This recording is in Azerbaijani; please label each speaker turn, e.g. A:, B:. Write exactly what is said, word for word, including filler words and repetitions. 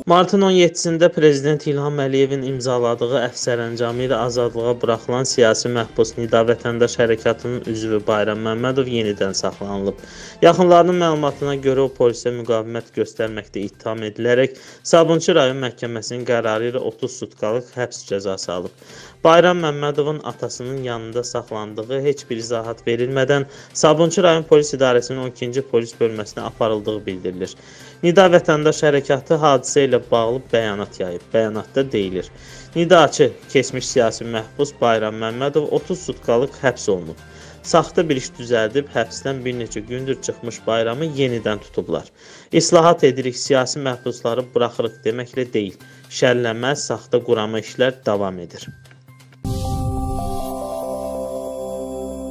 A: Martın on yeddisində Prezident İlham Əliyevin imzaladığı əfv sərəncamı ilə azadlığa buraxılan siyasi məhbus Nida Vətəndaş Hərəkatının üzvü Bayram Məmmədov yenidən saxlanılıb. Yaxınlarının məlumatına görə o polisə müqavimət göstərməkdə ittiham edilərək Sabunçu rayon məhkəməsinin qərarı ilə otuz sutkalıq həbs cəzası alıb. Bayram Məmmədovun atasının yanında saxlandığı heç bir izahat verilmədən Sabunçu rayon polis idarəsinin on ikinci polis bölməsinə aparıldığı bildirilir. Nida Vətəndaş Hərəkatı hadisə ilə bağlı bəyanat yayıb. Bəyanatda deyilir: Nidaçı, keçmiş siyasi məhbus Bayram Məmmədov otuz sutkalıq həbs olunub. Saxta bir iş düzəldib, həbsdən bir neçə gündür çıxmış Bayramı yenidən tutublar. İslahat edirik, siyasi məhbusları buraxırıq deməklə deyil. Şərləmə, saxta qurama işlər davam edir.